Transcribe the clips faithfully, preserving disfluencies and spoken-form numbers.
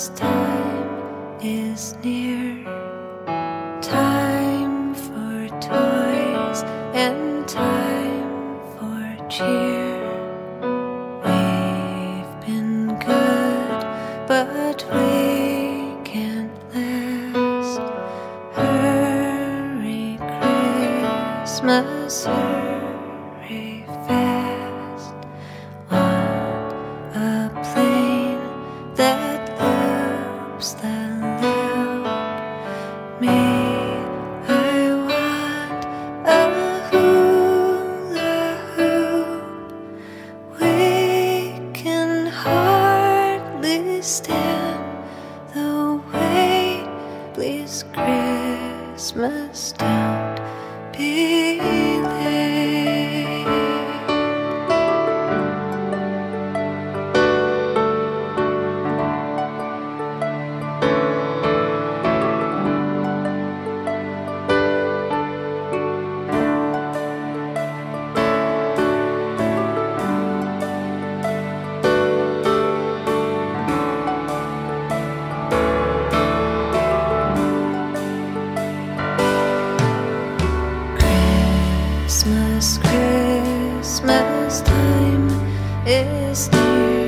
Christmas time is near. Time for toys and time for cheer. We've been good, but we can't last. Hurry, Christmas, hurry fast. Want a plane that loops that loud. Me, I want a hula hoop. We can hardly stand the wait. Please, Christmas, don't be late. Christmas, Christmas time is near.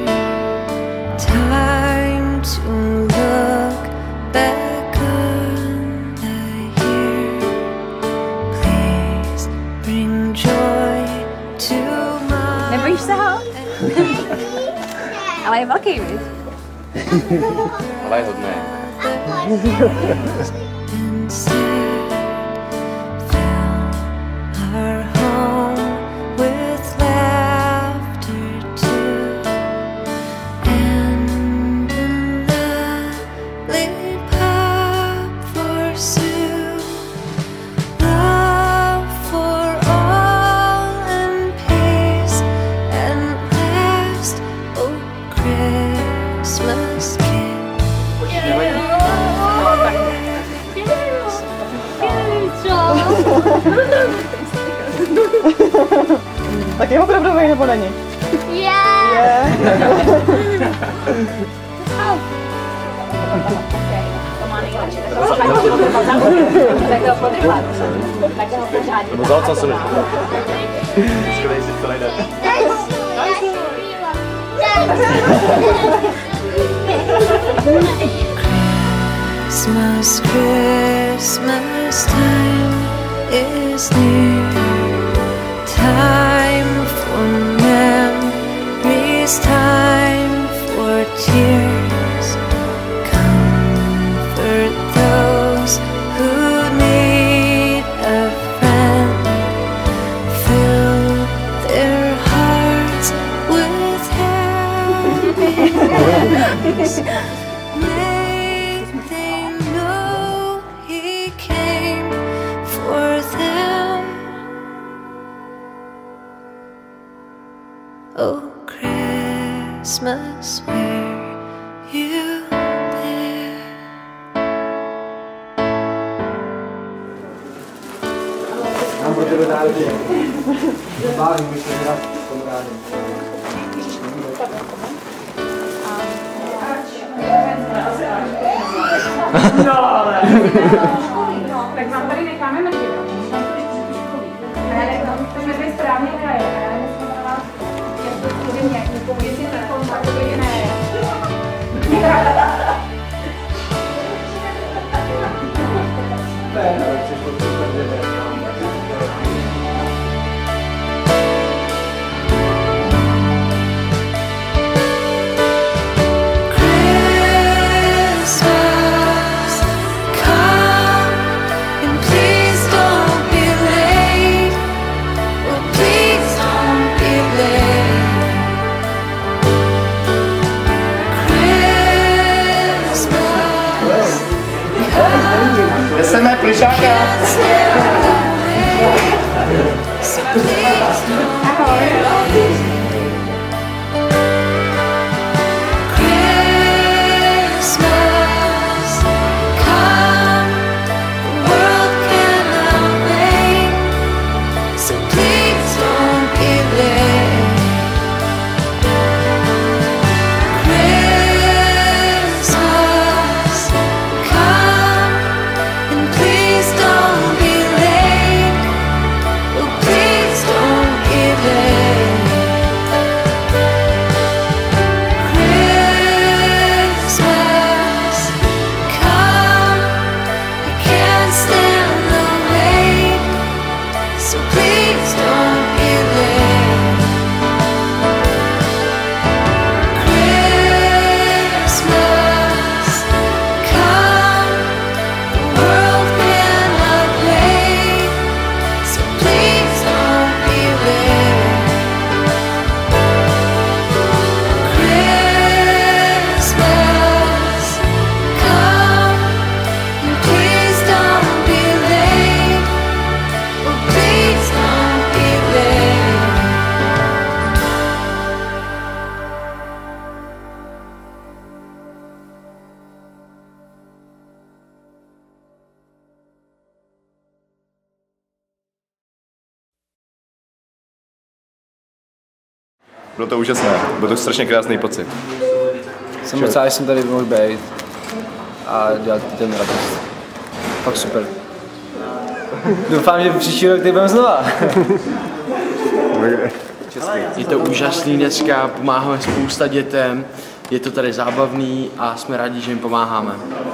Time to look back on the year. Please bring joy to my. Nebojím se ho? Ale je velký, víš? Ale je hodný. Our home with laughter too, and a lollipop for Sue. Love for all and peace and last. Oh, Christmas Tak je opravdový nebo není? Yeah! Je. Nebo za co se nešlo? Skvělej si to nejde. Christmas, Christmas time is near. Time for memories, time for tears. Comfort those who need a friend. Fill their hearts with happiness. May they know He came for them. Oh, Christmas, where you been? Mám pro tebe dárky. Bávím, bych se dělat kamarády. No, ale. Tak vám tady necháme mrtvě. Ale to jsme tady správně hraje. Jak to bude nějak někomu, jestli to tak to bude ne. Jdeme plišáka. Christmas. Bylo to úžasné, byl to strašně krásný pocit. Jsem moc rád, že jsem tady mohl být a dělat ten radost. Fakt super. Doufám, že příští rok tady budeme znova. Je to úžasný dneska, pomáháme spousta dětem, je to tady zábavný a jsme rádi, že jim pomáháme.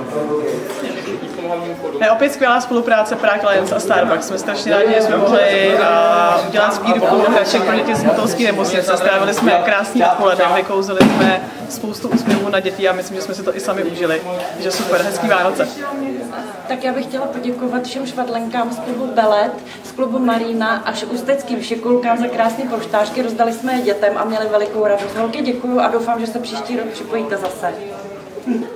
Je opět skvělá spolupráce Prague Lions a Starbucks. Jsme strašně rádi, že jsme mohli uh, udělat sbírku hraček pro děti z Motolské nemocnice. Strávili jsme krásný odpoledne, vykouzili jsme spoustu úsměvů na děti a myslím, že jsme si to i sami užili. Takže super, hezký Vánoce. Tak já bych chtěla poděkovat všem švadlenkám z klubu Belet, z klubu Marína až ústeckým šikulkám za krásné polštářky. Rozdali jsme je dětem a měli velikou radost. Holky, děkuju a doufám, že se příští rok připojíte zase. Hm.